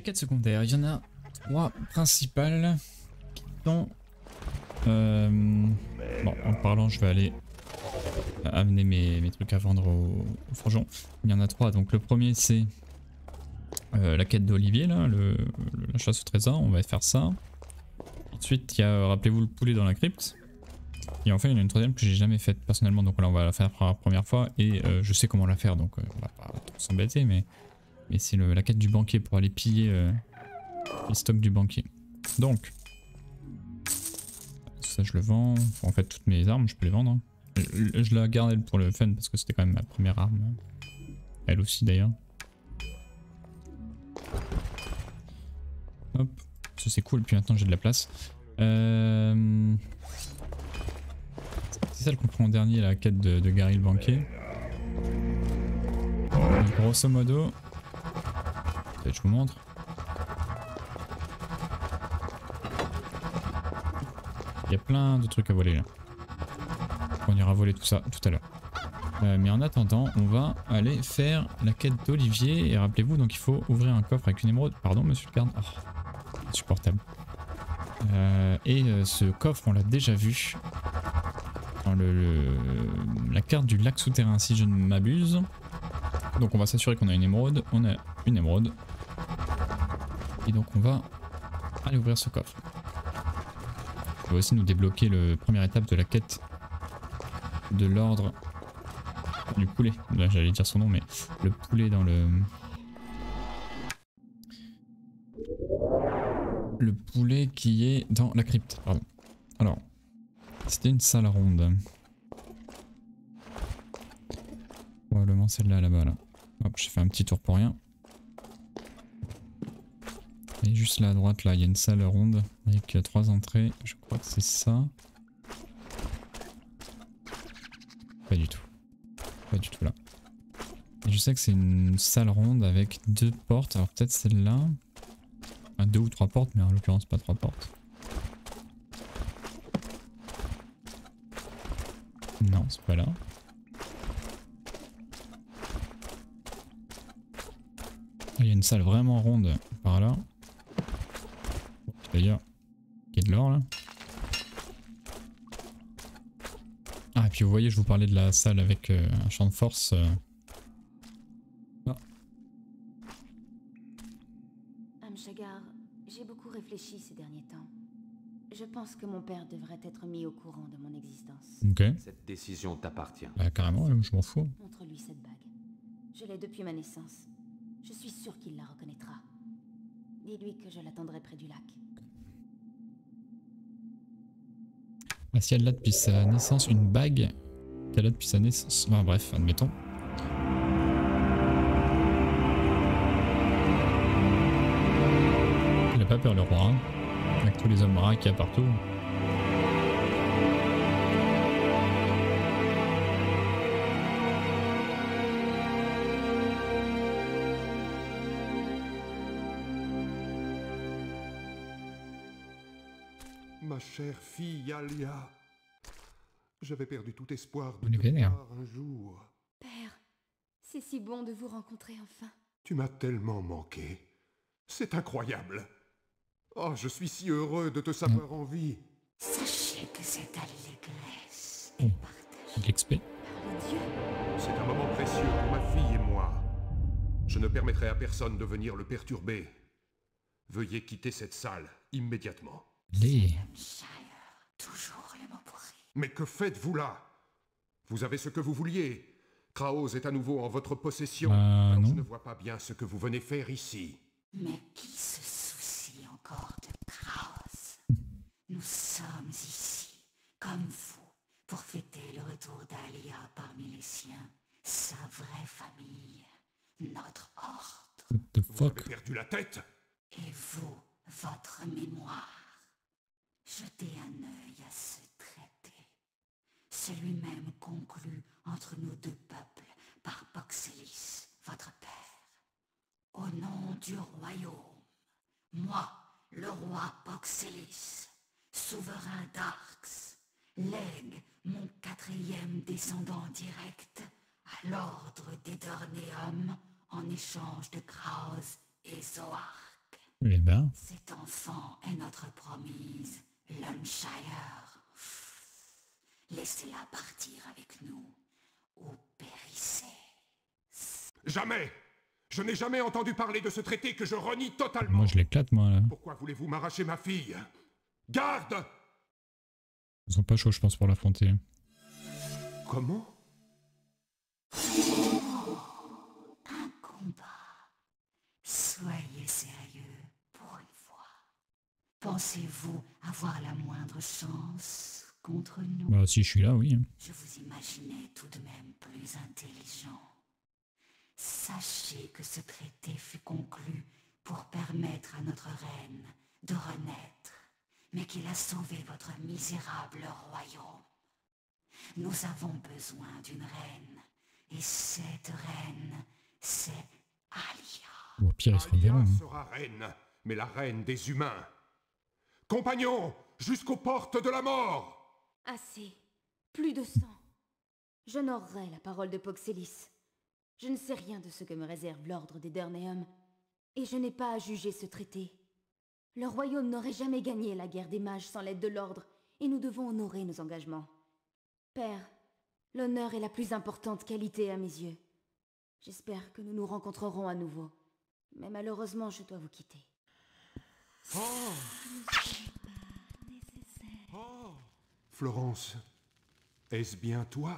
quêtes secondaires, il y en a 3 principales qui sont... Bon, en parlant, je vais aller amener mes trucs à vendre au forgeron. Il y en a 3, donc le premier c'est la quête d'Olivier, là, la chasse au trésor, on va faire ça. Ensuite, il y a, rappelez-vous, le poulet dans la crypte. Et enfin, il y en a une troisième que j'ai jamais faite personnellement, donc là on va la faire pour la première fois et je sais comment la faire, donc on va pas trop s'embêter, mais c'est la quête du banquier pour aller piller les stocks du banquier. Donc, ça je le vends, enfin, en fait toutes mes armes je peux les vendre. Hein. Je la garde elle pour le fun parce que c'était quand même ma première arme, elle aussi d'ailleurs. Hop, ça c'est cool, puis maintenant j'ai de la place. C'est celle qu'on prend en dernier, la quête de Gary le banquier. Donc, grosso modo, peut-être je vous montre. Il y a plein de trucs à voler là. On ira voler tout ça tout à l'heure. Mais en attendant, on va aller faire la quête d'Olivier. Et rappelez-vous, donc il faut ouvrir un coffre avec une émeraude. Pardon, monsieur le garde. Oh, insupportable. Ce coffre, on l'a déjà vu dans la carte du lac souterrain, si je ne m'abuse. Donc on va s'assurer qu'on a une émeraude. On a une émeraude. Et donc on va aller ouvrir ce coffre. On va aussi nous débloquer la première étape de la quête de l'ordre du poulet. Là j'allais dire son nom, mais le poulet dans le poulet qui est dans la crypte, pardon. Alors, c'était une salle ronde. Probablement celle-là, là-bas, là. Hop, j'ai fait un petit tour pour rien. Et juste là à droite, là, il y a une salle ronde avec 3 entrées. Je crois que c'est ça. Pas du tout. Pas du tout là. Et je sais que c'est une salle ronde avec 2 portes. Alors peut-être celle-là. Enfin, 2 ou 3 portes, mais en l'occurrence pas 3 portes. Non, c'est pas là. Il y a une salle vraiment ronde par là. D'ailleurs, il y a de l'or là. Ah, et puis vous voyez, je vous parlais de la salle avec un champ de force. Ah. Amshagar, j'ai beaucoup réfléchi ces derniers temps. Je pense que mon père devrait être mis au courant de mon existence. Ok. Cette décision t'appartient. Bah carrément, je m'en fous. Montre-lui cette bague. Je l'ai depuis ma naissance. Je suis sûr qu'il la reconnaîtra. Dis-lui que je l'attendrai près du lac. Ah, si elle l'a depuis sa naissance, une bague qu'elle a depuis sa naissance. Enfin bref, admettons. Il a pas peur le roi, hein, avec tous les hommes rats qu'il y a partout. Ma chère fille Alia, j'avais perdu tout espoir de On est te vénère. voir un jour. Père, c'est si bon de vous rencontrer enfin. Tu m'as tellement manqué. C'est incroyable. Oh, je suis si heureux de te savoir en vie. Sachez que cette allégresse Oh, de l'XP. Mon Dieu, C'est un moment précieux pour ma fille et moi. Je ne permettrai à personne de venir le perturber. Veuillez quitter cette salle immédiatement. Les... Shire, toujours le mot pourri. Mais que faites-vous là? Vous avez ce que vous vouliez. Kraos est à nouveau en votre possession. Alors non. je ne vois pas bien ce que vous venez faire ici. Mais qui se soucie encore de Kraus? Nous sommes ici, comme vous, pour fêter le retour d'Alia parmi les siens, sa vraie famille, notre ordre. What the Vous avez fuck? perdu la tête? Et vous, votre mémoire. Jetez un œil à ce traité. Celui-même conclu entre nos 2 peuples par Poxelis, votre père. Au nom du royaume, moi, le roi Poxelis, souverain d'Arx, lègue mon 4e descendant direct à l'ordre d'Ederneum en échange de Kraus et Zoark. Eh ben, Cet enfant est notre promise, Longshire. Laissez-la partir avec nous, ou périssez. Jamais! Je n'ai jamais entendu parler de ce traité que je renie totalement. moi je l'éclate moi là. Pourquoi voulez-vous m'arracher ma fille? Garde! Ils sont pas chauds je pense pour l'affronter. Comment? Un combat. Soyez sérieux pour une fois. Pensez-vous avoir la moindre chance contre nous? Bah si je suis là, oui. Je vous imaginais tout de même plus intelligent. Sachez que ce traité fut conclu pour permettre à notre reine de renaître, mais qu'il a sauvé votre misérable royaume. Nous avons besoin d'une reine, et cette reine, c'est Alia. Ou au pire ils se reverront. Alia hein. sera reine, mais la reine des humains. Compagnons, jusqu'aux portes de la mort! Assez. Plus de sang. J'honorerai la parole de Poxélis. Je ne sais rien de ce que me réserve l'ordre des Derneum, et je n'ai pas à juger ce traité. Le royaume n'aurait jamais gagné la guerre des mages sans l'aide de l'ordre, et nous devons honorer nos engagements. Père, l'honneur est la plus importante qualité à mes yeux. J'espère que nous nous rencontrerons à nouveau, mais malheureusement je dois vous quitter. Florence, est-ce bien toi?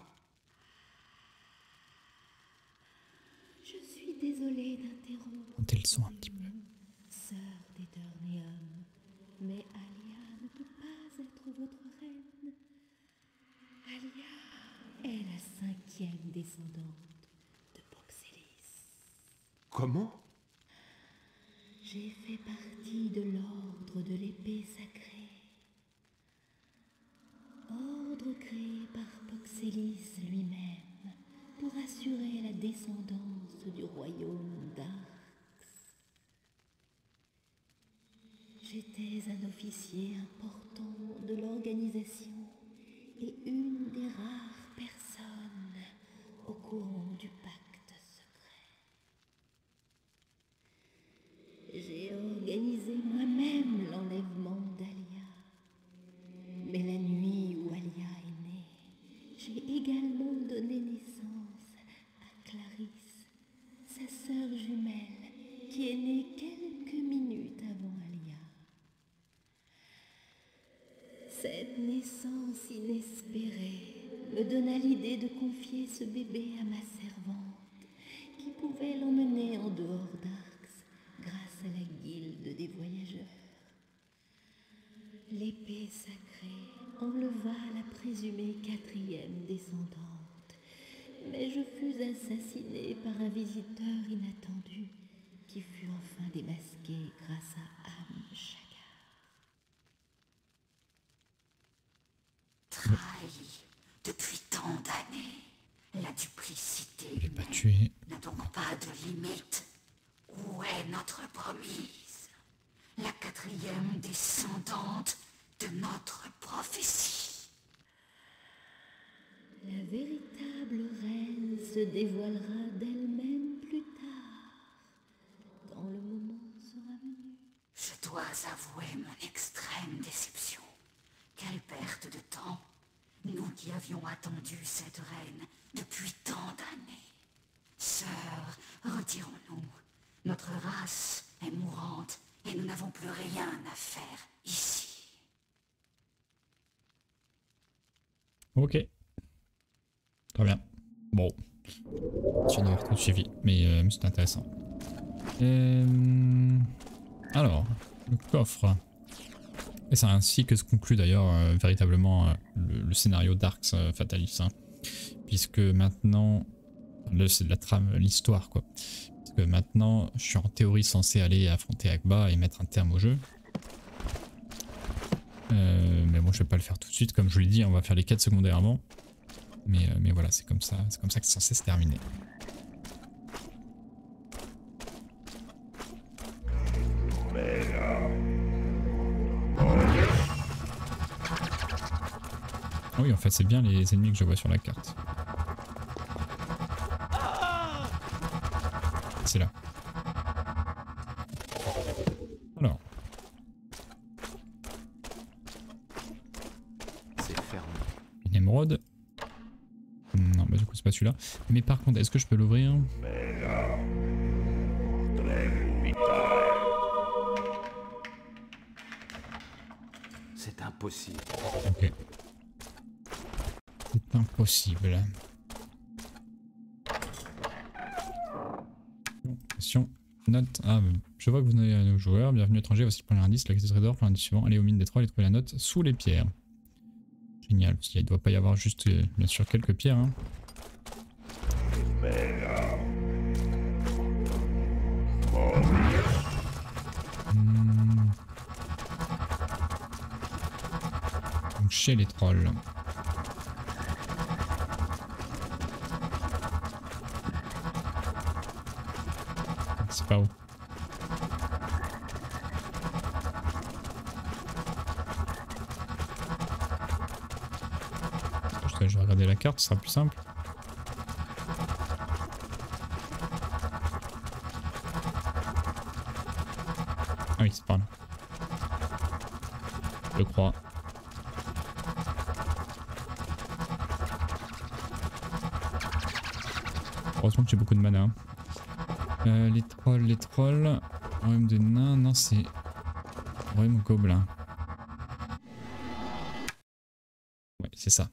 Je suis désolée d'interrompre, Montez le son un petit peu. sœur d'Eternium, mais Alia ne peut pas être votre reine. Alia est la 5e descendante de Poxélis. Comment? J'ai fait partie de l'ordre de l'épée sacrée. Ordre créé par Poxélis lui-même pour assurer la descendance du royaume d'Arx. J'étais un officier important de l'organisation et une des rares personnes au courant du pacte secret. J'ai organisé moi-même l'enlèvement d'Alia. Mais la nuit où Alia est née, j'ai également donné naissance à Clarisse, sa sœur jumelle, qui est née quelques minutes avant Alia. Cette naissance inespérée me donna l'idée de confier ce bébé à ma servante, qui pouvait l'emmener en dehors d'Arx grâce à la guilde des voyageurs. L'épée sacrée enleva la présumée 4e descendante, mais je fus assassinée par un visiteur inattendu qui fut enfin démasqué grâce à Am-Shagar. Trahi depuis tant d'années, la duplicité Je l'ai pas humaine tué. n'a donc pas de limite. Où est notre promise? La 4e descendante de notre prophétie. La véritable reine se dévoilera d'elle-même plus tard, quand le moment sera venu. Je dois avouer mon extrême déception. Quelle perte de temps. Nous qui avions attendu cette reine depuis tant d'années. Sœur, retirons-nous. Notre race est mourante et nous n'avons plus rien à faire ici. Ok. Très bien. Bon. Je viens d'avoir tout suivi, mais c'est intéressant. Alors, le coffre. Et c'est ainsi que se conclut d'ailleurs véritablement le scénario d'Arx Fatalis. Hein. Puisque maintenant, là c'est de la trame, l'histoire quoi. Parce que maintenant, je suis en théorie censé aller affronter Akba et mettre un terme au jeu. Mais bon, je vais pas le faire tout de suite, comme je vous l'ai dit, on va faire les quêtes secondaires avant. Mais voilà, c'est comme ça que c'est censé se terminer. Oui, en fait, c'est bien les ennemis que je vois sur la carte. C'est là. Alors, C'est fermé. une émeraude. Non, bah du coup c'est pas celui-là. Mais par contre, est-ce que je peux l'ouvrir? C'est impossible. Ok. C'est impossible. Bon, question. Note. Ah, je vois que vous n'avez un nouveau joueur. Bienvenue étranger. Voici le premier indice. La case de trésor. Pour l'indice suivant. Allez aux mines des trolls et trouvez la note sous les pierres. Génial. Parce qu'il ne doit pas y avoir juste, bien sûr, quelques pierres. Hein. Donc chez les trolls. C'est pas où. Je vais regarder la carte, ce sera plus simple. Ah oui, c'est pas là. Je crois. Heureusement que j'ai beaucoup de mana. Hein. Les trolls. Royaume des nains, non c'est... Royaume gobelin. Ouais, c'est ça.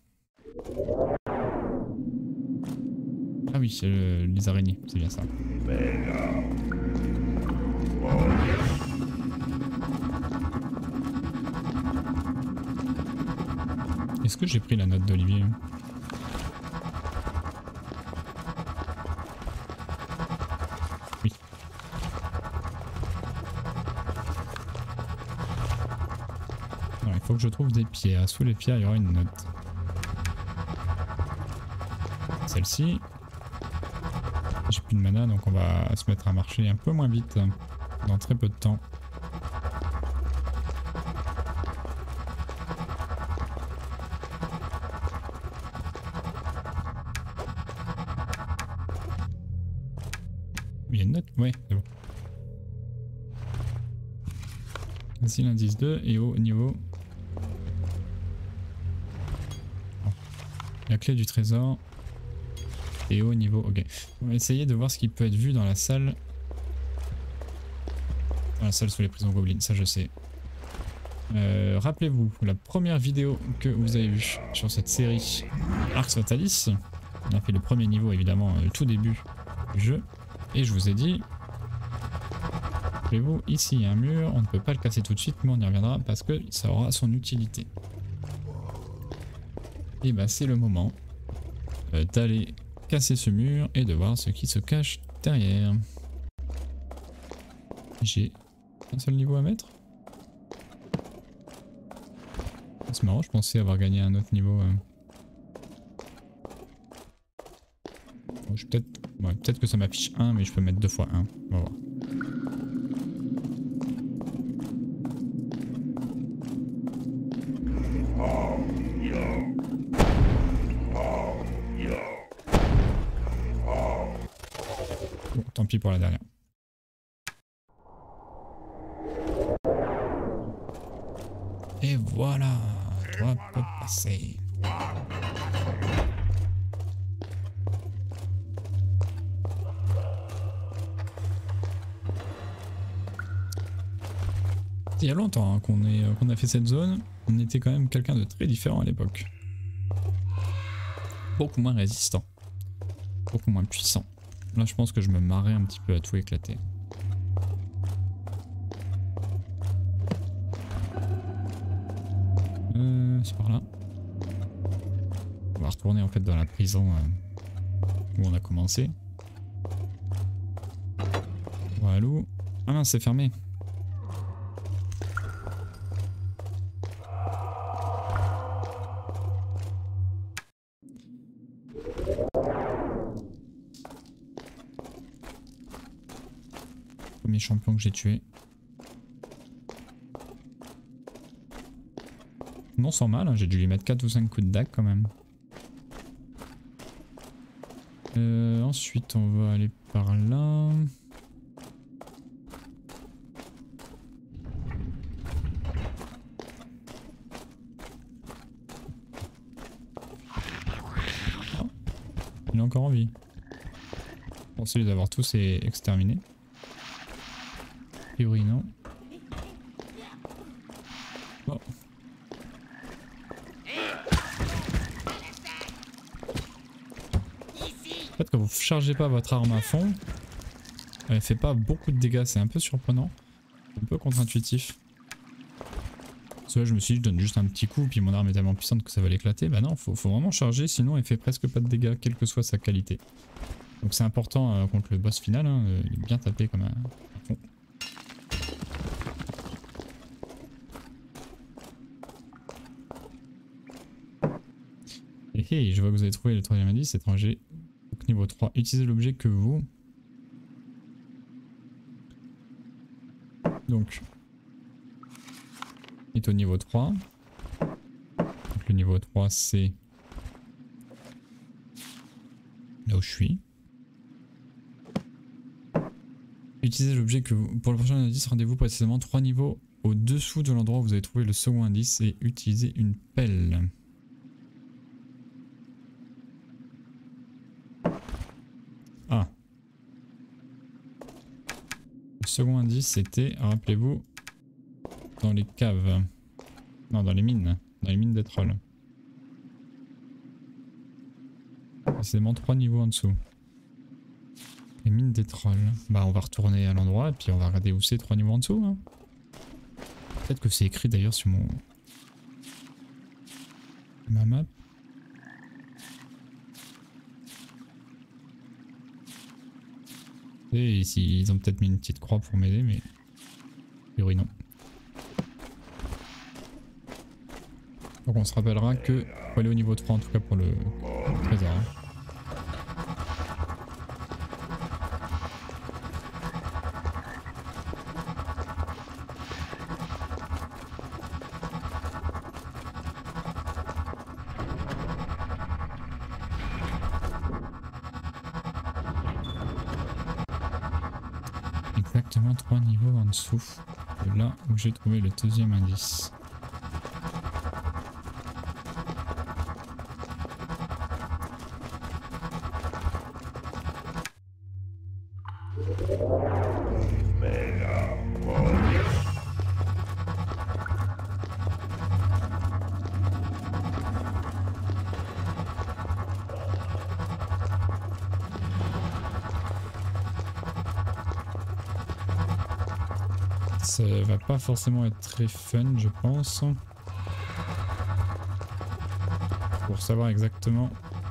Ah oui, les araignées, c'est bien ça. Est-ce que j'ai pris la note d'Olivier? Oui. Alors, il faut que je trouve des pierres. Sous les pierres, il y aura une note. Celle-ci. J'ai plus de mana, donc on va se mettre à marcher un peu moins vite dans très peu de temps. Il y a une note? Ouais, c'est bon. Voici l'indice 2 et au niveau... Oh. La clé du trésor. Et au niveau... Ok. On va essayer de voir ce qui peut être vu dans la salle. Dans la salle sous les prisons gobelines, ça je sais. Rappelez-vous, la première vidéo que vous avez vue sur cette série Arx Fatalis. On a fait le premier niveau évidemment, le tout début du jeu. Et je vous ai dit... Rappelez-vous, ici il y a un mur, on ne peut pas le casser tout de suite, mais on y reviendra parce que ça aura son utilité. Et bah c'est le moment d'aller casser ce mur et de voir ce qui se cache derrière. J'ai un seul niveau à mettre. C'est marrant, je pensais avoir gagné un autre niveau. Bon, peut-être que ça m'affiche 1, mais je peux mettre 2 fois 1. On va voir. Bon, tant pis pour la dernière. Et voilà, toi peut passer. Il y a longtemps hein, qu'on a fait cette zone, on était quand même quelqu'un de très différent à l'époque. Beaucoup moins résistant, beaucoup moins puissant. Là je pense que je me marrais un petit peu à tout éclater. C'est par là. On va retourner en fait dans la prison où on a commencé. Voilà. Ah non, c'est fermé. Premier champion que j'ai tué. Non sans mal, hein, j'ai dû lui mettre 4 ou 5 coups de dague quand même. Ensuite on va aller par là. Il est encore en vie. Bon, celui d'avoir tous exterminés. A priori, non. Bon. En fait, quand vous chargez pas votre arme à fond, elle fait pas beaucoup de dégâts, c'est un peu surprenant. Un peu contre-intuitif. Parce que là, je me suis dit, je donne juste un petit coup, puis mon arme est tellement puissante que ça va l'éclater. Bah non, faut vraiment charger, sinon elle fait presque pas de dégâts, quelle que soit sa qualité. Donc c'est important contre le boss final, hein, il est bien tapé comme un fond. Et je vois que vous avez trouvé le troisième indice, étranger. Donc niveau 3, utilisez l'objet que vous... Donc, il est au niveau 3. Donc le niveau 3 c'est là où je suis. Utilisez l'objet que vous... Pour le prochain indice, rendez-vous précisément 3 niveaux au-dessous de l'endroit où vous avez trouvé le second indice et utilisez une pelle. Ah. Le second indice c'était, rappelez-vous, dans les caves. Non, dans les mines. Dans les mines des trolls. Précisément 3 niveaux en dessous. Les mines des trolls. Bah on va retourner à l'endroit et puis on va regarder où c'est 3 niveaux en dessous. Hein. Peut-être que c'est écrit d'ailleurs sur ma map. Et ici, ils ont peut-être mis une petite croix pour m'aider, mais a priori non. Donc on se rappellera que faut aller au niveau 3 en tout cas pour le trésor. Hein. Exactement 3 niveaux en dessous de là où j'ai trouvé le deuxième indice. Ça va pas forcément être très fun, je pense. Pour savoir exactement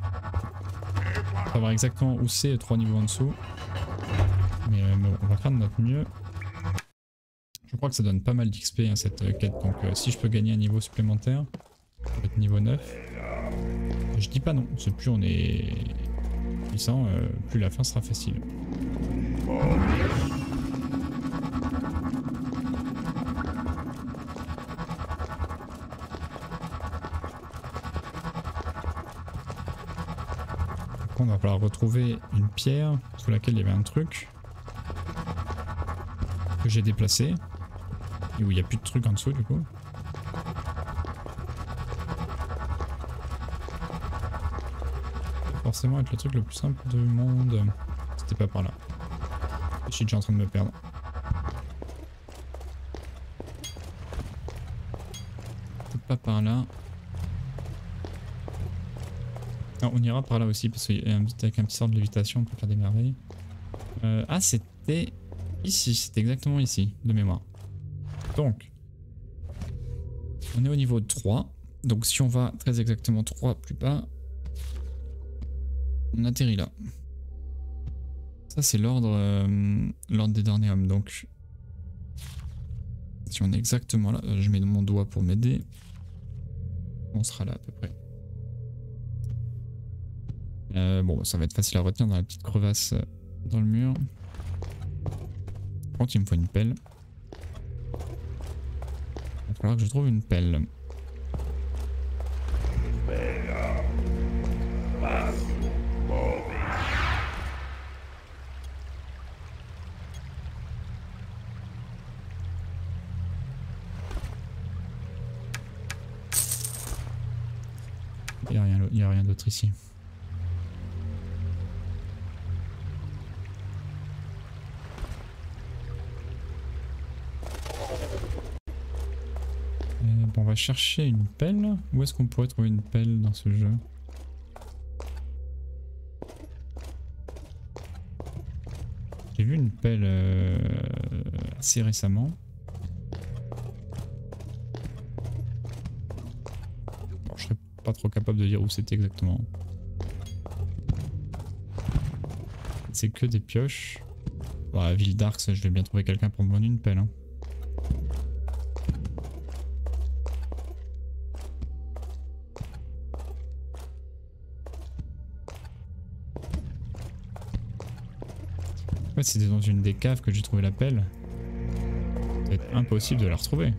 où c'est 3 niveaux en dessous. Mais bon, on va faire de notre mieux. Je crois que ça donne pas mal d'XP hein, cette quête. Donc si je peux gagner un niveau supplémentaire, ça va être niveau 9. Je dis pas non, c'est plus on est puissant, plus la fin sera facile. On va falloir retrouver une pierre sous laquelle il y avait un truc que j'ai déplacé et où il n'y a plus de trucs en dessous du coup. Ça va forcément être le truc le plus simple du monde. C'était pas par là. Je suis déjà en train de me perdre. Peut-être pas par là. Non, on ira par là aussi parce qu'avec un petit sort de lévitation on peut faire des merveilles. Ah c'était ici, c'était exactement ici de mémoire. Donc on est au niveau 3. Donc si on va très exactement 3 plus bas, on atterrit là. Ça c'est l'ordre des derniers hommes. Donc si on est exactement là, je mets mon doigt pour m'aider. On sera là à peu près. Bon, ça va être facile à retenir dans la petite crevasse dans le mur. Par contre, il me faut une pelle. Il va falloir que je trouve une pelle. Il n'y a rien d'autre ici. Bon, on va chercher une pelle. Où est-ce qu'on pourrait trouver une pelle dans ce jeu? J'ai vu une pelle assez récemment. Bon, je serais pas trop capable de dire où c'était exactement. C'est que des pioches. Bon, à Ville d'Arcs, je vais bien trouver quelqu'un pour me vendre une pelle. Hein. Ouais, c'était dans une des caves que j'ai trouvé la pelle. Ça va être impossible de la retrouver.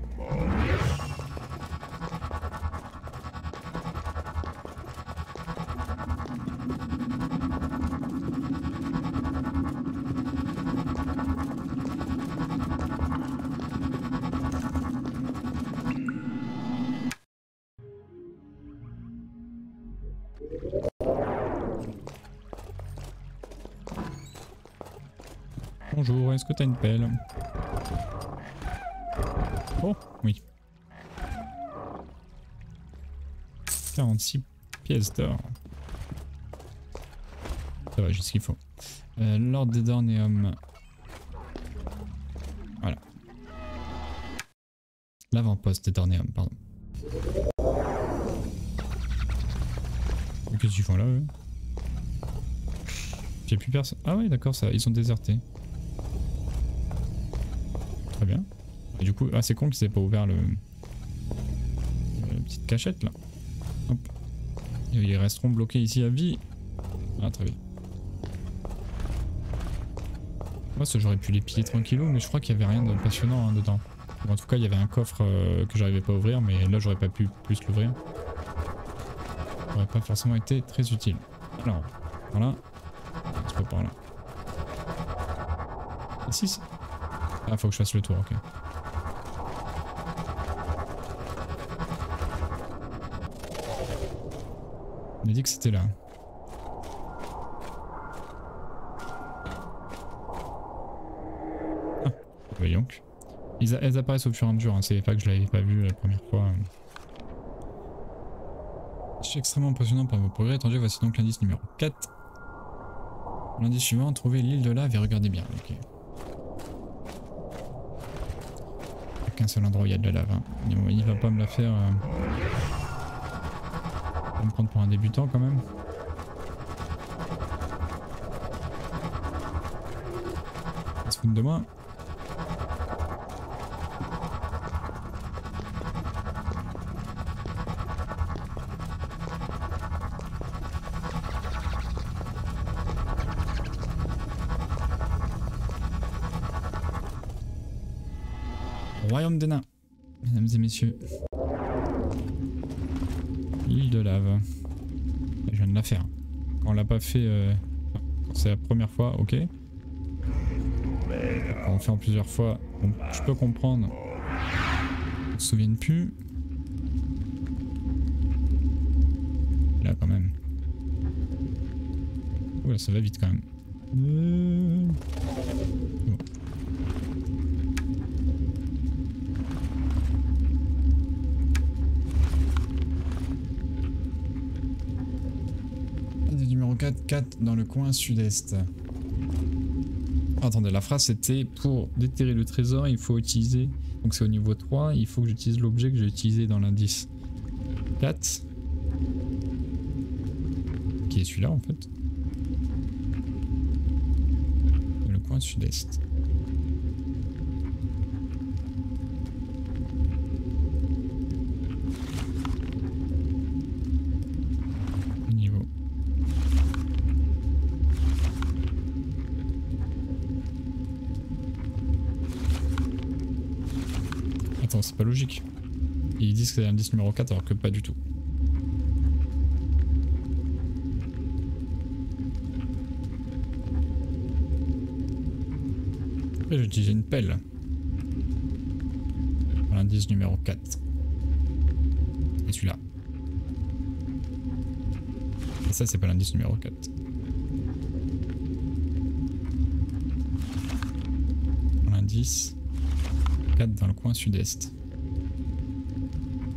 Bonjour, est-ce que t'as une pelle? Oh, oui. 46 pièces d'or. Ça va, j'ai ce qu'il faut. L'ordre des Dornéum. Voilà. L'avant-poste des Dornéum, pardon. Qu'est-ce qu'ils font là, eux? J'ai plus personne. Ah ouais, d'accord, ça, ils sont désertés. Très bien. Et du coup, ah c'est con qu'ils aient pas ouvert la petite cachette là. Hop. Et ils resteront bloqués ici à vie. Ah très bien. Moi ça j'aurais pu les piller tranquillou, mais je crois qu'il y avait rien de passionnant hein, dedans. Ou en tout cas il y avait un coffre que j'arrivais pas à ouvrir, mais là j'aurais pas pu plus l'ouvrir. Ça aurait pas forcément été très utile. Alors, voilà. C'est pas par là. Ah si. Ah, faut que je fasse le tour, ok. On a dit que c'était là. Ah, voyons. Elles apparaissent au fur et à mesure, hein. C'est pas que je l'avais pas vu la première fois. Je suis extrêmement passionnant par vos progrès étrangers, voici donc l'indice numéro 4. L'indice suivant, trouvez l'île de lave et regardez bien, ok. Qu'un seul endroit où il y a de la lave. Hein. Il va pas me la faire. Il va me prendre pour un débutant quand même. Il se fout de moi. Royaume des nains, mesdames et messieurs. L'île de lave. Je viens de la faire. Quand on l'a pas fait, quand c'est la première fois, ok. Quand on fait en plusieurs fois, bon, je peux comprendre. On se souvient plus. Là quand même. Oula, ça va vite quand même. Bon. Numéro 4 dans le coin sud-est. Attendez, la phrase c'était pour déterrer le trésor, il faut utiliser. Donc c'est au niveau 3, il faut que j'utilise l'objet que j'ai utilisé dans l'indice 4. Qui est celui-là en fait. Dans le coin sud-est. C'est pas logique. Ils disent que c'est l'indice numéro 4 alors que pas du tout. Après j'ai utilisé une pelle. L'indice numéro 4. Et celui-là. Et ça c'est pas l'indice numéro 4. L'indice 4 dans le coin sud-est.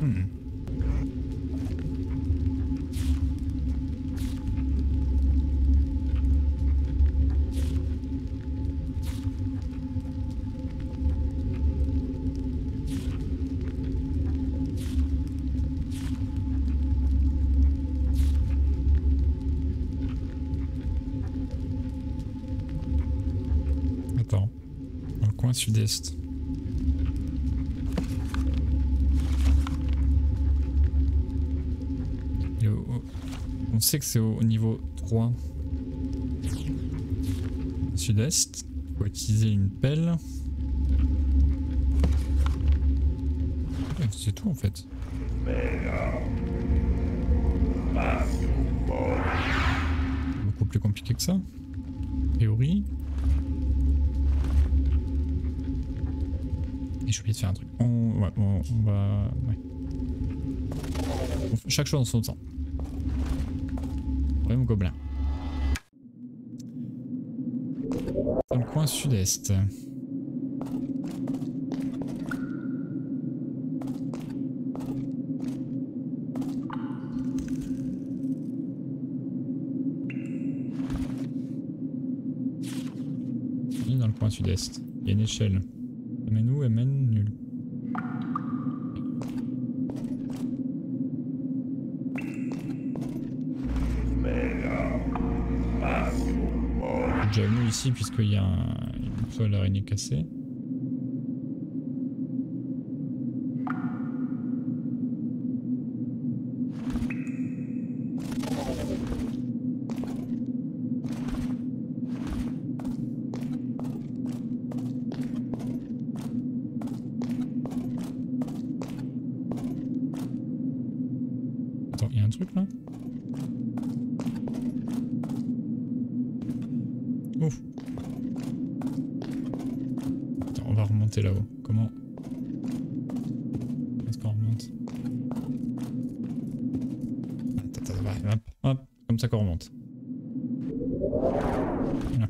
Hmm. Attends, dans le coin sud-est. On sait que c'est au niveau 3. Sud-est. Il faut utiliser une pelle. Ouais, c'est tout en fait. Beaucoup plus compliqué que ça. A priori. Et j'ai oublié de faire un truc. On va... Ouais. Chaque chose en son temps. Ouais, mon gobelin. Dans le coin sud-est. Oui, dans le coin sud-est. Il y a une échelle. Elle mène où? Elle mène nulle. Déjà venu ici puisqu'il y a une toile araignée cassée. Attends, il y a un truc là? Ouf. Attends, on va remonter là-haut. Comment est-ce qu'on remonte? Attends, hop, hop, comme ça qu'on remonte. Voilà.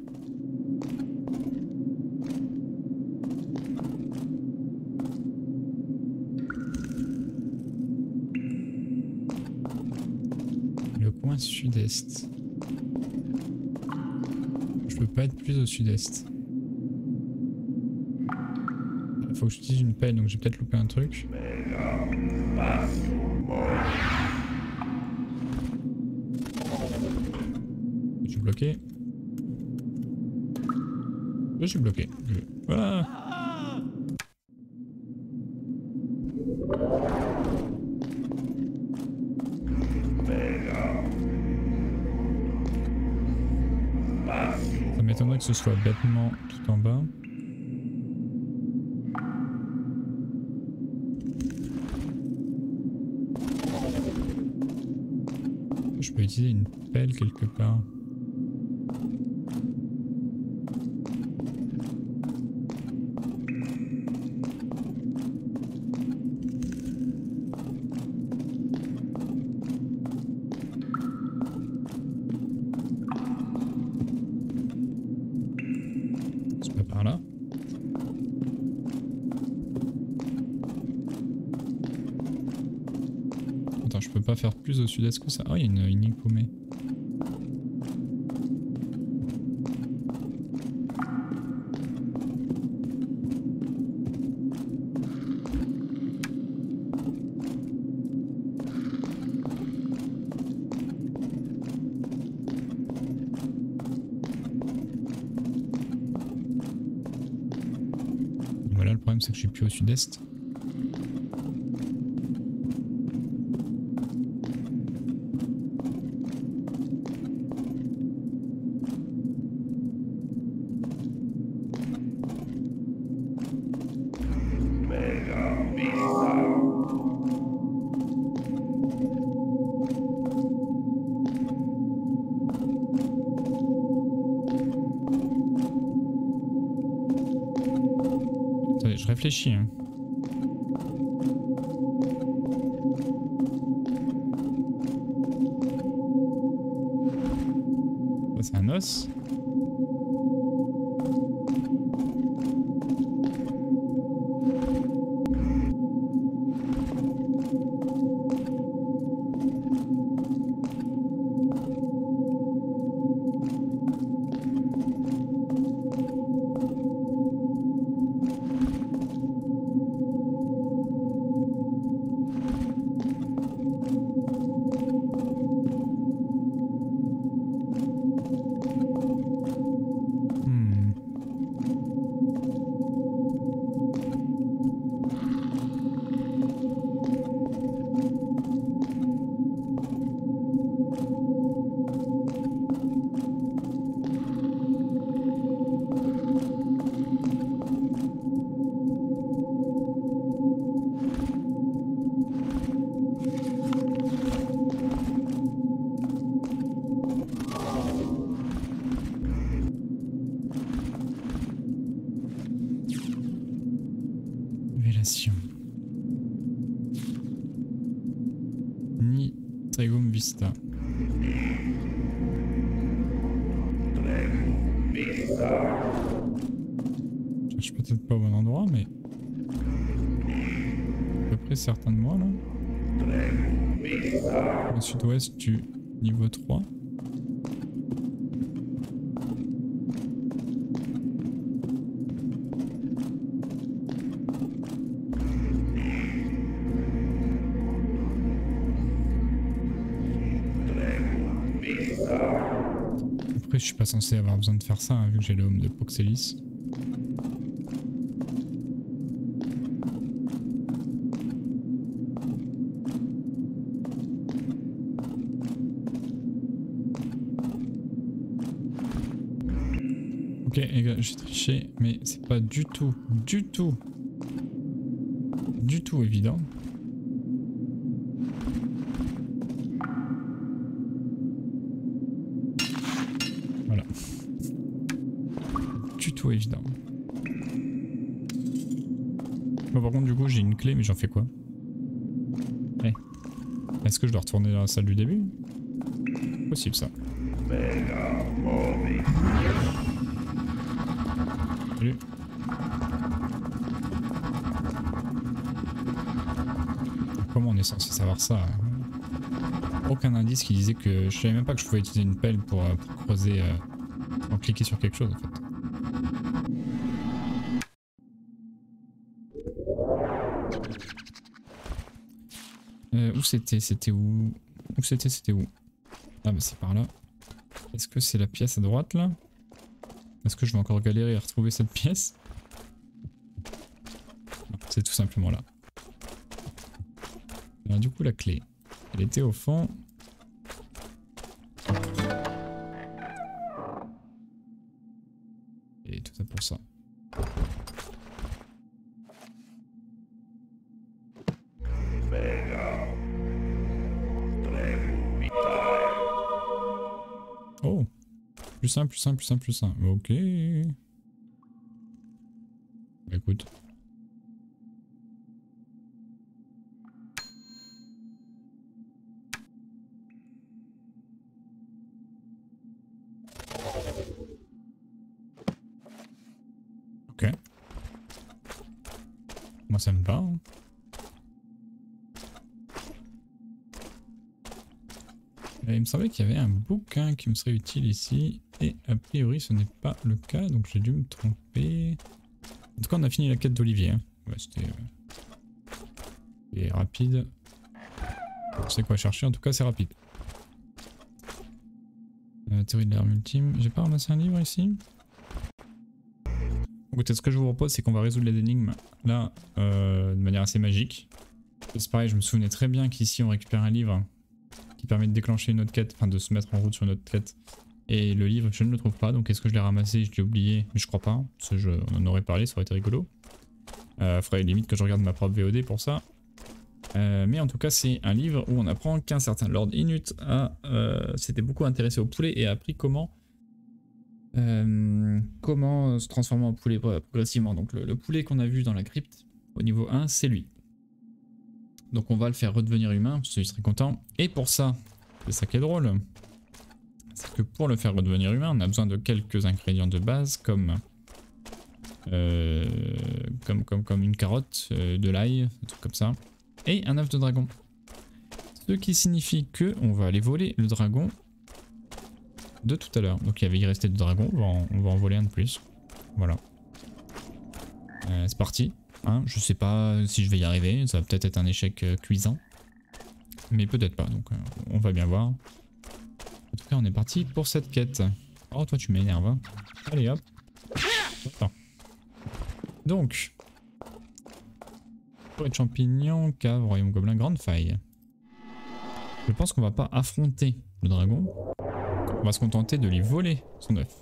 Le coin sud-est. Je peux pas être plus au sud-est. Il faut que j'utilise une pelle, donc j'ai peut-être loupé un truc. Je suis bloqué. Je suis bloqué. Voilà. Ça m'étonnerait que ce soit bêtement tout en bas. Je peux utiliser une pelle quelque part. C'est pas par là. Attends, je peux pas faire plus au sud-est que ça. Oh, il y a une ligne paumée. Voilà, le problème c'est que je suis plus au sud-est. Attendez, je réfléchis. Hein. Ça, c'est un os. Création. Ni Tregum Vista. Je cherche peut-être pas au bon endroit, mais à peu près certain de moi là. Au sud-ouest du niveau 3. Après je suis pas censé avoir besoin de faire ça hein, vu que j'ai le home de Poxelis. Ok les gars, j'ai triché, mais c'est pas du tout évident. Voilà. Du tout évident. Bon, par contre du coup j'ai une clé, mais j'en fais quoi? Hey. Est-ce que je dois retourner dans la salle du début? Possible ça. Salut. Comment on est censé savoir ça? Aucun indice qui disait que... Je savais même pas que je pouvais utiliser une pelle pour creuser... pour cliquer sur quelque chose en fait. Où c'était? C'était où? Où c'était? C'était où? Ah bah c'est par là. Est-ce que c'est la pièce à droite là? Est-ce que je vais encore galérer à retrouver cette pièce? C'est tout simplement là. Alors du coup la clé, elle était au fond. Et tout ça pour ça. Oh, plus simple, plus simple, plus simple, plus simple. Ok. Bah, écoute. Ok. Moi ça me va. Hein. Il me semblait qu'il y avait un bouquin qui me serait utile ici. Et a priori ce n'est pas le cas. Donc j'ai dû me tromper. En tout cas on a fini la quête d'Olivier. Hein. Ouais, c'était rapide. On sait quoi chercher. En tout cas c'est rapide. Théorie de l'arme ultime. J'ai pas ramassé un livre ici. Écoutez, ce que je vous propose, c'est qu'on va résoudre les énigmes là de manière assez magique. C'est pareil, je me souvenais très bien qu'ici on récupère un livre qui permet de déclencher une autre quête, enfin de se mettre en route sur une autre quête. Et le livre, je ne le trouve pas, donc est-ce que je l'ai ramassé? Je l'ai oublié, mais je crois pas. Parce que on en aurait parlé, ça aurait été rigolo. Faudrait limite que je regarde ma propre VOD pour ça. Mais en tout cas, c'est un livre où on apprend qu'un certain Lord Inut s'était beaucoup intéressé au poulet et a appris comment se transformer en poulet progressivement. Donc le poulet qu'on a vu dans la crypte au niveau 1, c'est lui. Donc on va le faire redevenir humain, parce qu'il serait content. Et pour ça, c'est ça qui est drôle, c'est que pour le faire redevenir humain, on a besoin de quelques ingrédients de base comme une carotte, de l'ail, un truc comme ça, et un œuf de dragon. Ce qui signifie que on va aller voler le dragon de tout à l'heure. Donc il restait 2 dragons, on va en voler un de plus. Voilà. C'est parti. Hein, je sais pas si je vais y arriver, ça va peut-être être un échec cuisant. Mais peut-être pas, donc on va bien voir. En tout cas on est parti pour cette quête. Oh toi tu m'énerves. Hein. Allez hop. Attends. Donc. Forêt de champignons, cave, royaume gobelin, grande faille. Je pense qu'on va pas affronter le dragon. On va se contenter de lui voler son œuf.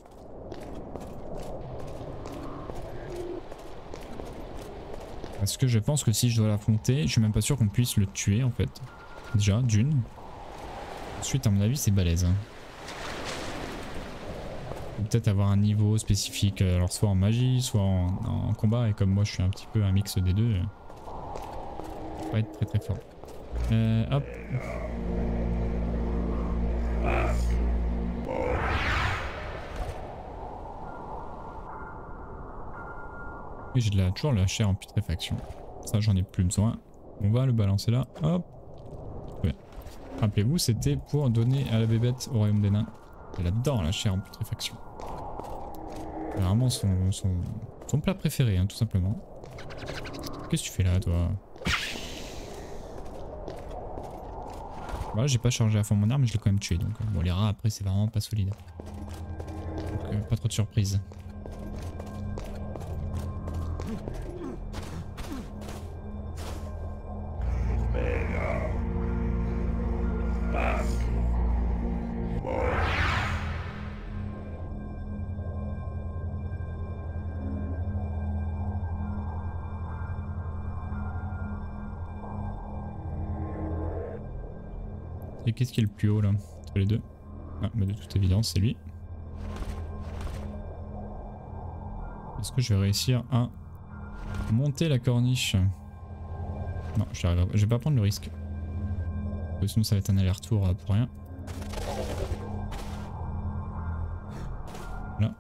Parce que je pense que si je dois l'affronter, je suis même pas sûr qu'on puisse le tuer en fait. Déjà, d'une. Ensuite, à mon avis, c'est balèze. Hein. Peut-être avoir un niveau spécifique, alors soit en magie, soit en combat. Et comme moi, je suis un petit peu un mix des deux, va être très très fort. Hop. Et j'ai toujours la chair en putréfaction. Ça, j'en ai plus besoin. On va le balancer là. Hop. Ouais. Rappelez-vous, c'était pour donner à la bébête au royaume des nains. Elle adore la chair en putréfaction. C'est vraiment son plat préféré, hein, tout simplement. Qu'est-ce que tu fais là, toi? Voilà, j'ai pas chargé à fond mon arme, mais je l'ai quand même tué. Donc, bon, les rats, après, c'est vraiment pas solide. Donc, pas trop de surprise. Et qu'est-ce qui est le plus haut là, entre les deux? Ah, mais de toute évidence, c'est lui. Est-ce que je vais réussir à monter la corniche? Non, je vais pas prendre le risque. Sinon, ça va être un aller-retour pour rien. Voilà.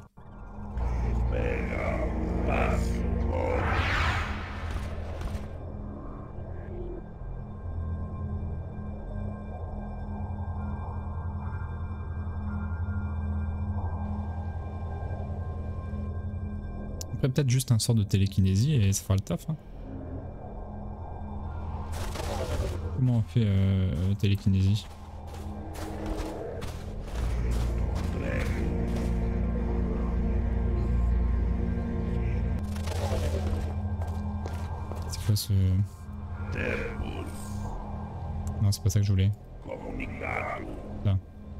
Peut-être juste un sort de télékinésie et ça fera le taf. Hein. Comment on fait télékinésie? C'est quoi ce... Non, c'est pas ça que je voulais. Là.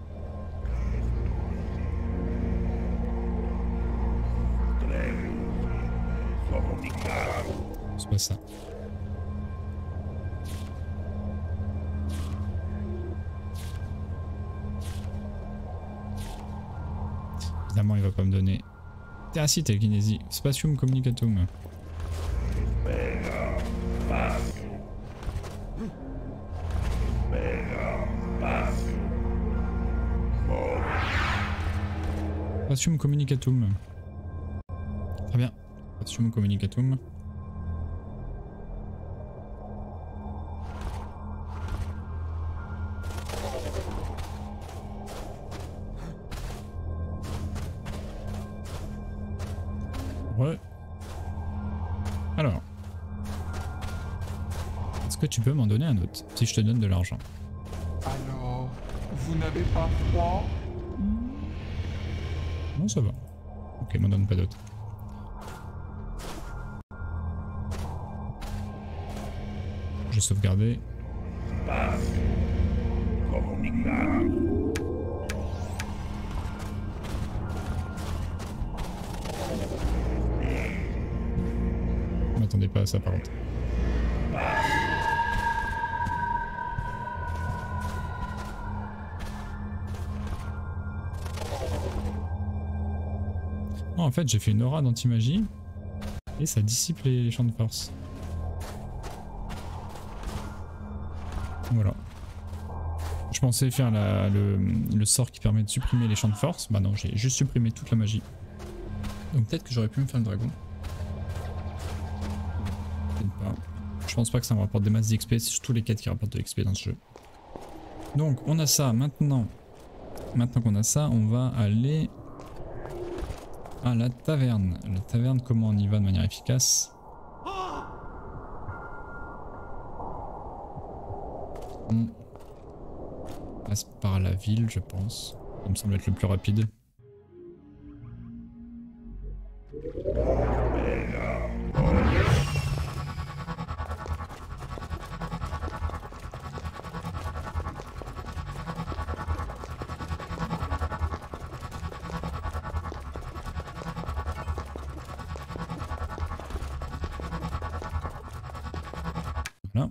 C'est pas ça. Évidemment, il va pas me donner. Ah si, télékinésie. Spatium communicatum. Spatium communicatum. Très bien. Spatium communicatum. Ouais. Alors. Est-ce que tu peux m'en donner un autre si je te donne de l'argent? Alors, vous n'avez pas froid? Non, ça va. Ok, m'en donne pas d'autre. Je vais sauvegarder. Je m'attendais pas à ça par contre. Oh, en fait, j'ai fait une aura d'anti-magie et ça dissipe les champs de force. Voilà. Je pensais faire le sort qui permet de supprimer les champs de force. Bah non, j'ai juste supprimé toute la magie. Donc peut-être que j'aurais pu me faire le dragon. Peut-être pas. Je pense pas que ça me rapporte des masses d'XP, c'est surtout les quêtes qui rapportent de l'XP dans ce jeu. Donc on a ça maintenant. Maintenant qu'on a ça, on va aller à la taverne. La taverne, comment on y va de manière efficace? On passe par la ville, je pense. Ça me semble être le plus rapide. Voilà.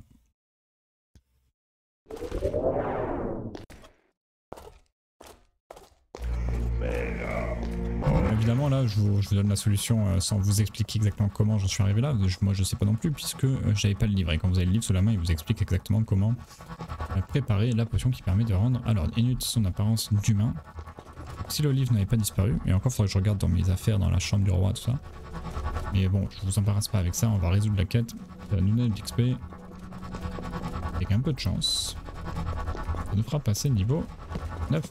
évidemment là je vous donne la solution sans vous expliquer exactement comment j'en suis arrivé là. Moi je sais pas non plus puisque j'avais pas le livre et quand vous avez le livre sous la main il vous explique exactement comment préparer la potion qui permet de rendre à Lord Inut son apparence d'humain. Si le livre n'avait pas disparu, et encore faudrait que je regarde dans mes affaires dans la chambre du roi tout ça. Mais bon je vous embarrasse pas avec ça, on va résoudre la quête. Ça va nous donner de l'XP avec un peu de chance. Ça nous fera passer niveau 9.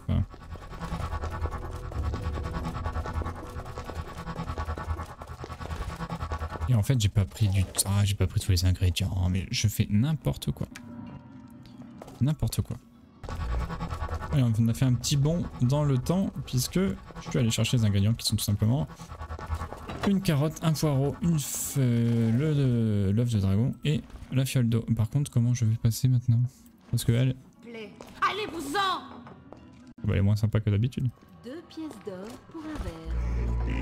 Et en fait j'ai pas pris j'ai pas pris tous les ingrédients, mais je fais n'importe quoi. N'importe quoi. Et on a fait un petit bond dans le temps puisque je suis allé chercher les ingrédients qui sont tout simplement une carotte, un poireau, l'œuf de dragon et la fiole d'eau. Par contre comment je vais passer maintenant? Parce que elle... Allez-vous-en! Bah, elle est moins sympa que d'habitude. 2 pièces d'or pour un verre.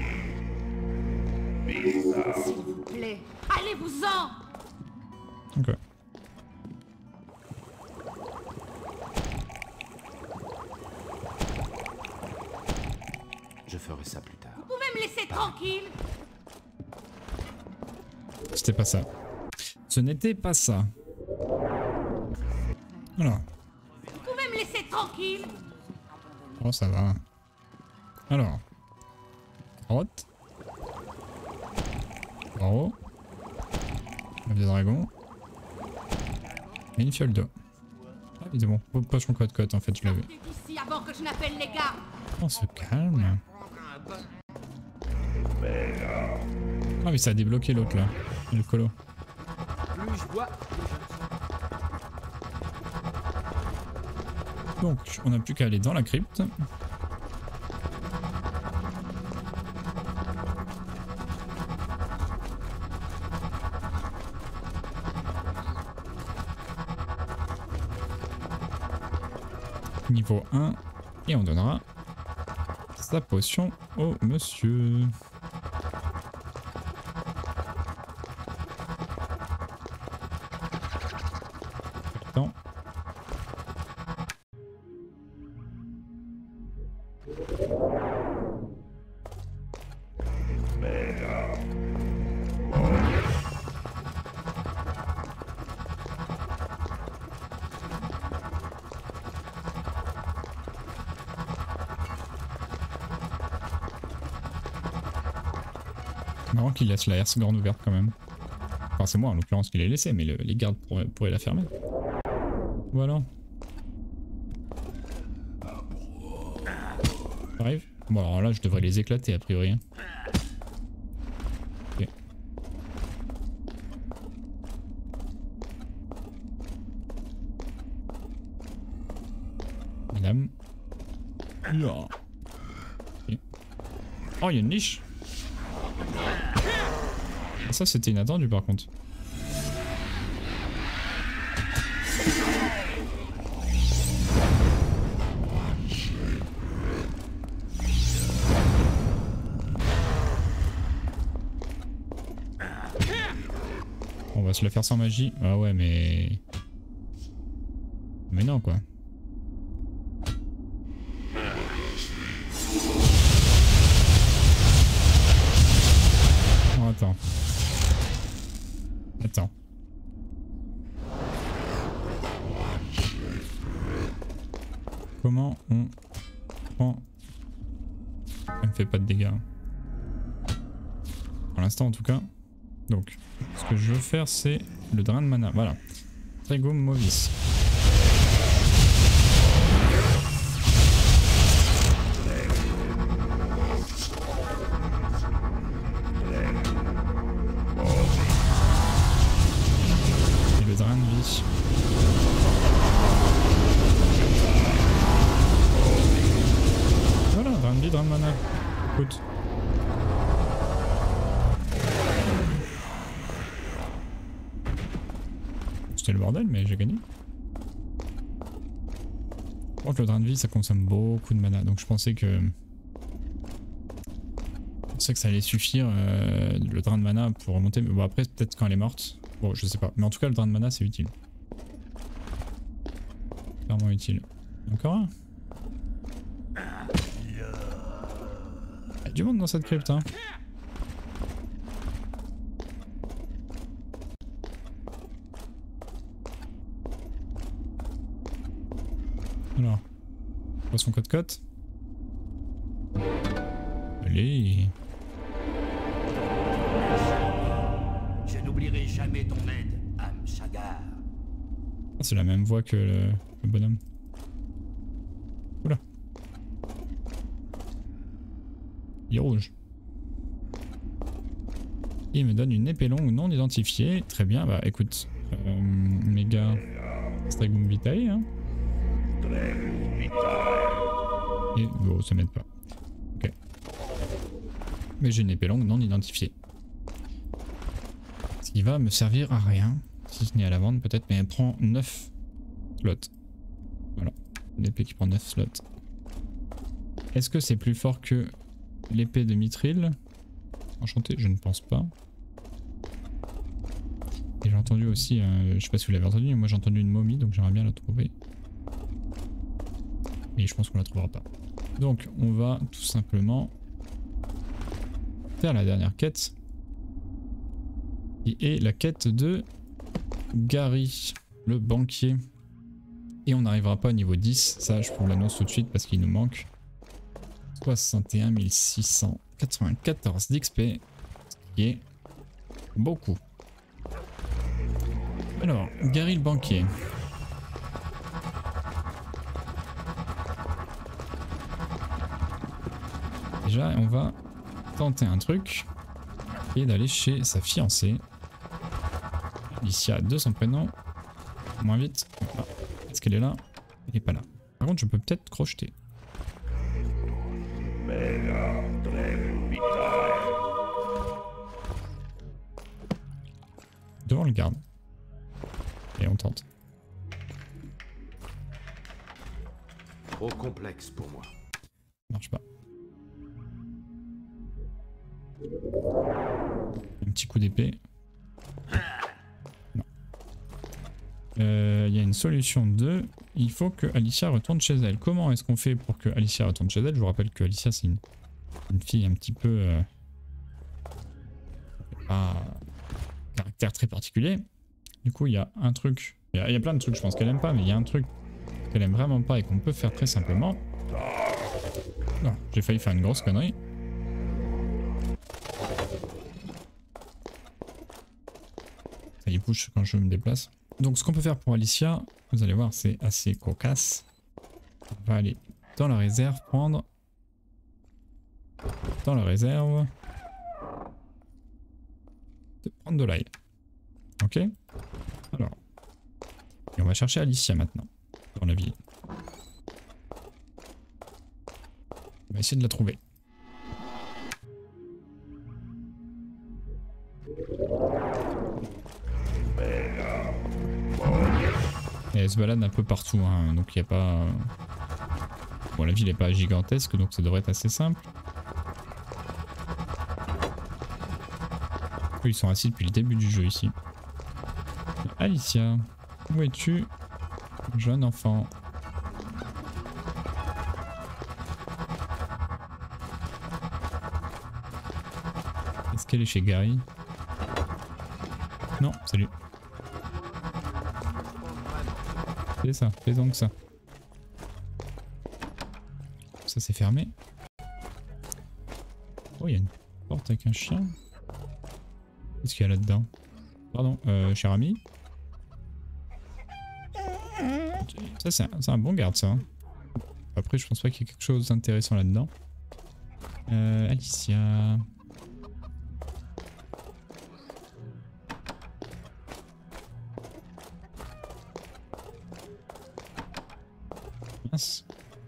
S'il vous plaît, allez-vous-en! Ok. Je ferai ça plus tard. Vous pouvez me laisser tranquille? C'était pas ça. Ce n'était pas ça. Alors. Vous pouvez me laisser tranquille? Oh ça va. Alors. Carotte. Poireau. Œuf de dragon. Et une fiole d'eau. Ah mais c'est bon. Potion côte en fait je l'avais. Ici avant que je n'appelle les gars. On se calme. Ah mais ça a débloqué l'autre là. Le colo. Plus je bois, Donc on n'a plus qu'à aller dans la crypte. Niveau 1 et on donnera sa potion au monsieur. Attends. Marrant qu'il laisse la herse grande ouverte quand même. Enfin c'est moi en l'occurrence qui l'ai laissé, mais les gardes pourraient la fermer. Voilà. Ça arrive? Bon alors là je devrais les éclater a priori. Hein. Ok. Madame. Yeah. Okay. Oh il y a une niche. Ça c'était inattendu par contre. On va se la faire sans magie. Ah ouais mais... Mais non quoi. Oh, attends. Attends. Comment on prend... Elle me fait pas de dégâts. Pour l'instant en tout cas. Donc, ce que je veux faire c'est le drain de mana. Voilà. Trigum Movis. Voilà, drain de vie, drain de mana. Écoute. C'était le bordel, mais j'ai gagné. Par contre, le drain de vie, ça consomme beaucoup de mana, donc je pensais que... ça allait suffire, le drain de mana, pour remonter. Mais bon, après, peut-être quand elle est morte. Bon, je sais pas. Mais en tout cas, le drain de mana, c'est utile. Clairement utile. Encore un? Du monde dans cette crypte, hein. Alors, poisson côte-côte. Allez. Je n'oublierai jamais ton aide, Am-Shagar. Ah, c'est la même voix que le bonhomme. Oula. Il est rouge. Il me donne une épée longue non identifiée. Très bien, bah écoute. Méga Stregum Vitae, hein. Et oh, ça m'aide pas. Ok. Mais j'ai une épée longue non identifiée. Ce qui va me servir à rien. Si ce n'est à la vente peut-être, mais elle prend 9 slots. Voilà. Une épée qui prend 9 slots. Est-ce que c'est plus fort que l'épée de Mithril? Enchanté, je ne pense pas. Et j'ai entendu aussi, je sais pas si vous l'avez entendu, mais moi j'ai entendu une momie, donc j'aimerais bien la trouver. Et je pense qu'on la trouvera pas. Donc on va tout simplement faire la dernière quête. Qui est la quête de Gary, le banquier. Et on n'arrivera pas au niveau 10, ça je vous l'annonce tout de suite parce qu'il nous manque 61 694 d'XP, ce qui est beaucoup. Alors, Gary le banquier. Déjà, on va tenter un truc, qui est d'aller chez sa fiancée. Alicia de son prénom. Moins vite. Ah, est-ce qu'elle est là? Elle n'est pas là. Par contre, je peux peut-être crocheter. Devant le garde. Et on tente. Trop complexe pour moi. Ça marche pas. Un petit coup d'épée. Non. Il y a une solution 2. Il faut que Alicia retourne chez elle. Comment est-ce qu'on fait pour que Alicia retourne chez elle? Je vous rappelle que Alicia c'est une fille un petit peu... pas caractère très particulier. Du coup il y a un truc... Il y a plein de trucs je pense qu'elle aime pas, mais il y a un truc qu'elle aime vraiment pas et qu'on peut faire très simplement. Non, j'ai failli faire une grosse connerie. Ça y push quand je me déplace. Donc ce qu'on peut faire pour Alicia, vous allez voir, c'est assez cocasse. On va aller dans la réserve, prendre... Dans la réserve... Prendre de l'ail. Ok. Alors. Et on va chercher Alicia maintenant. Dans la ville. On va essayer de la trouver. Et elle se balade un peu partout, hein, donc il n'y a pas... Bon, la ville n'est pas gigantesque, donc ça devrait être assez simple. Ils sont assis depuis le début du jeu ici. Alicia, où es-tu, jeune enfant? Est-ce qu'elle est chez Gary? Non, salut. Fais ça, fais donc ça. Ça c'est fermé. Oh, il y a une porte avec un chien. Qu'est-ce qu'il y a là-dedans? Pardon, cher ami. Ça c'est un bon garde ça. Après je pense pas qu'il y ait quelque chose d'intéressant là-dedans. Alicia. Mince.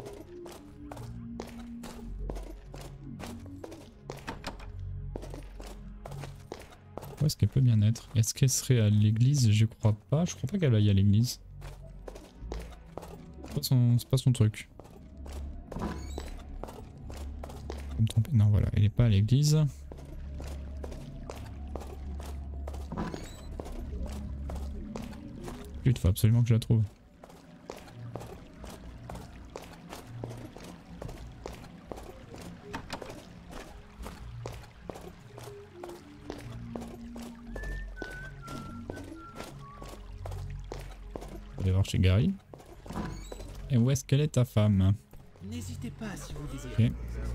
Où est-ce qu'elle peut bien être? Est-ce qu'elle serait à l'église? Je crois pas. Je crois pas qu'elle aille à l'église. C'est pas son truc. Non voilà, elle est pas à l'église. Il faut absolument que je la trouve. On va aller voir chez Gary. Et où est-ce qu'elle est ta femme? N'hésitez pas si vous désirez. Ok.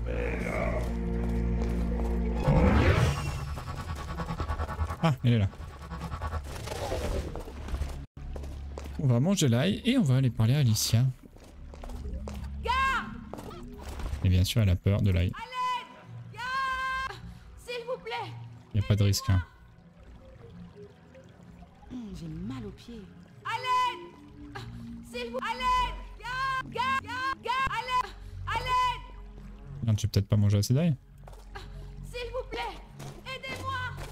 Ah, elle est là. On va manger l'ail et on va aller parler à Alicia. Et bien sûr, elle a peur de l'ail. S'il vous plaît. Il n'y a pas de risque. Hein. J'ai mal aux pieds. À l'aide. S'il vous plaît. À l'aide. À l'aide. À l'aide. Non, tu peux peut-être pas manger assez d'ail. S'il vous plaît. Aidez-moi.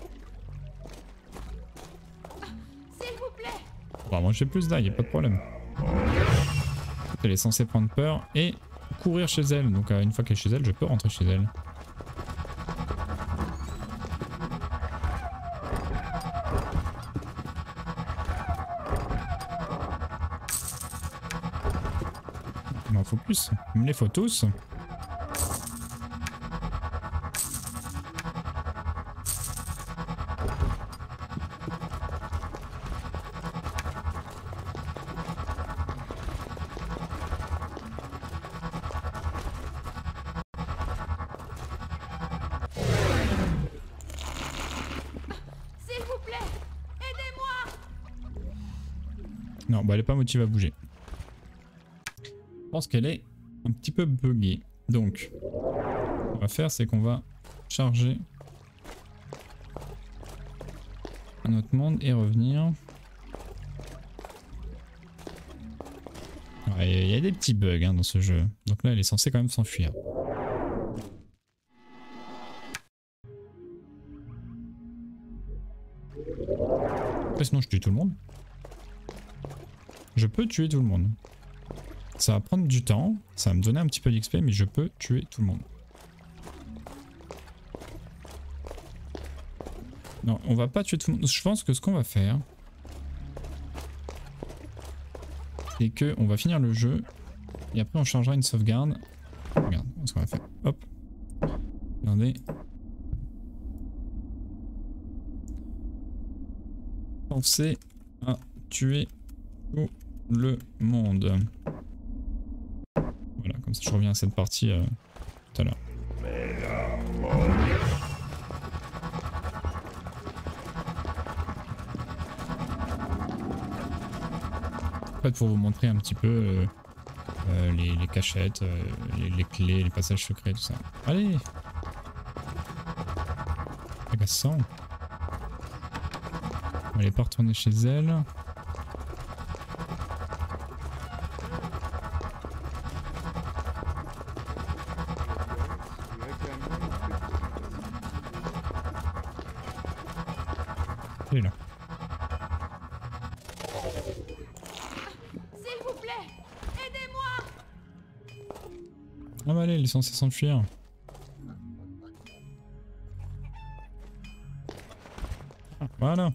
S'il vous plaît. On va manger plus d'ail, y a pas de problème. Elle est censée prendre peur et courir chez elle. Donc une fois qu'elle est chez elle, je peux rentrer chez elle. Il m'en faut plus. Il me les faut tous. Non, bah elle est pas motivée à bouger. Je pense qu'elle est un petit peu buggée. Donc, ce qu'on va faire, c'est qu'on va charger un autre monde et revenir. Il y a des petits bugs hein, dans ce jeu. Donc là, elle est censée quand même s'enfuir. Après, sinon, je tue tout le monde. Je peux tuer tout le monde. Ça va prendre du temps, ça va me donner un petit peu d'XP, mais je peux tuer tout le monde. Non, on va pas tuer tout le monde. Je pense que ce qu'on va faire, c'est que on va finir le jeu et après on chargera une sauvegarde. Regarde ce qu'on va faire. Hop. Regardez. Pensez à tuer tout le monde. Voilà, comme ça je reviens à cette partie tout à l'heure. En fait, pour vous montrer un petit peu les cachettes, les clés, les passages secrets, tout ça. Allez! Agaçant. On va aller pas retourner chez elle. Elle est là. S'il vous plaît, aidez-moi. Ah bah allez, elle est censée s'enfuir. Ah, voilà.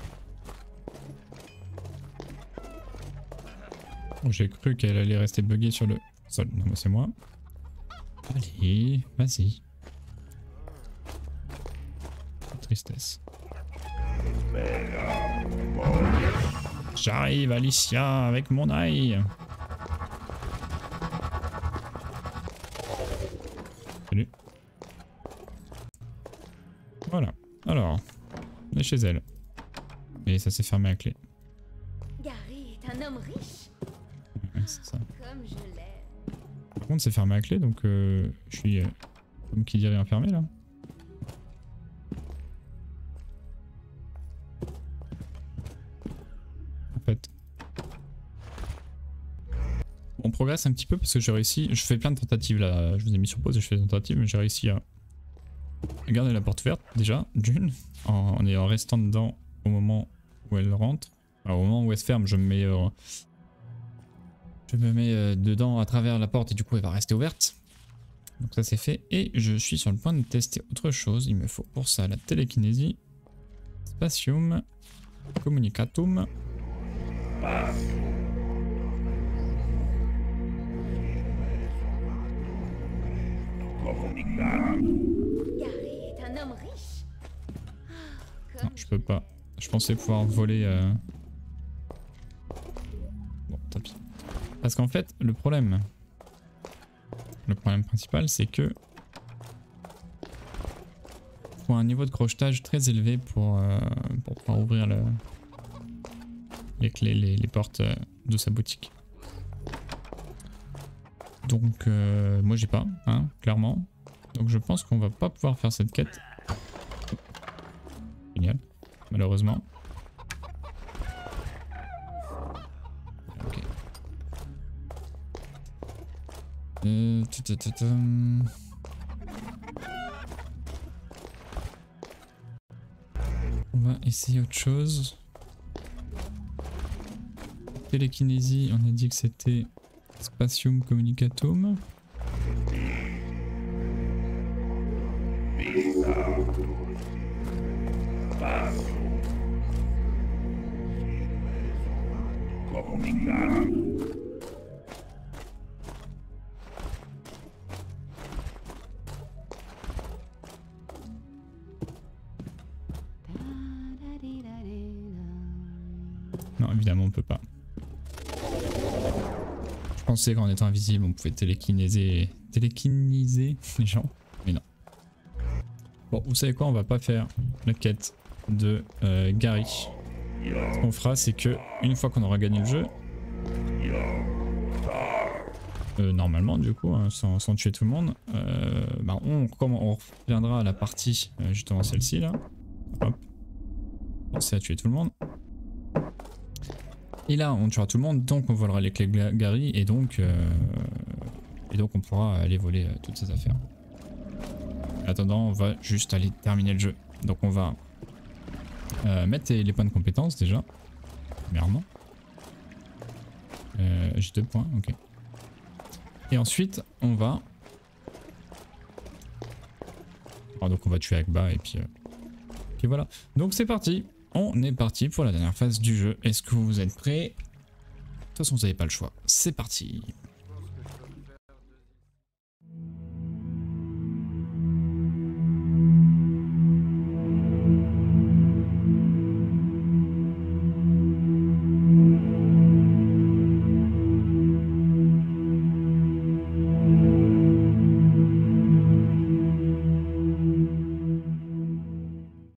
Oh, j'ai cru qu'elle allait rester buggée sur le sol. Non, bah c'est moi. Allez, vas-y. Tristesse. J'arrive, Alicia, avec mon ail. Salut. Voilà. Alors, on est chez elle. Et ça s'est fermé à clé. Gary est un homme riche. Ouais, c'est ça. Comme je l'aime. Par contre, c'est fermé à clé, donc je suis, comme qui dirait, enfermé là. En fait. On progresse un petit peu parce que j'ai réussi. Je fais plein de tentatives là. Je vous ai mis sur pause et je fais des tentatives, mais j'ai réussi à garder la porte ouverte déjà, d'une, en restant dedans au moment où elle rentre. Alors, au moment où elle se ferme, je me mets dedans à travers la porte et du coup elle va rester ouverte. Donc ça c'est fait. Et je suis sur le point de tester autre chose. Il me faut pour ça la télékinésie, spatium, communicatum. Gary est un homme riche. Non, je peux pas. Je pensais pouvoir voler Parce qu'en fait, le problème principal, c'est que faut un niveau de crochetage très élevé pour pouvoir ouvrir les clés, les portes de sa boutique. Donc moi j'ai pas, hein, clairement. Donc je pense qu'on va pas pouvoir faire cette quête. Génial, malheureusement. Ok. On va essayer autre chose. Télékinésie, on a dit que c'était Spatium Communicatum. Non, évidemment, on peut pas. Je pensais qu'en étant invisible, on pouvait télékinéser les gens, mais non. Bon, vous savez quoi, on va pas faire la quête de Gary. Ce qu'on fera, c'est que une fois qu'on aura gagné le jeu, normalement du coup, hein, sans tuer tout le monde, bah on reviendra à la partie, justement celle-ci là. Hop. C'est à tuer tout le monde. Et là, on tuera tout le monde, donc on volera les clés Gary, et donc on pourra aller voler toutes ces affaires. En attendant, on va juste aller terminer le jeu. Donc on va mettre les points de compétence déjà. Premièrement. J'ai 2 points, ok. Et ensuite, on va... Oh, donc on va tuer Akba, et puis... Ok, voilà. Donc c'est parti. On est parti pour la dernière phase du jeu. Est-ce que vous êtes prêts? De toute façon, vous n'avez pas le choix. C'est parti.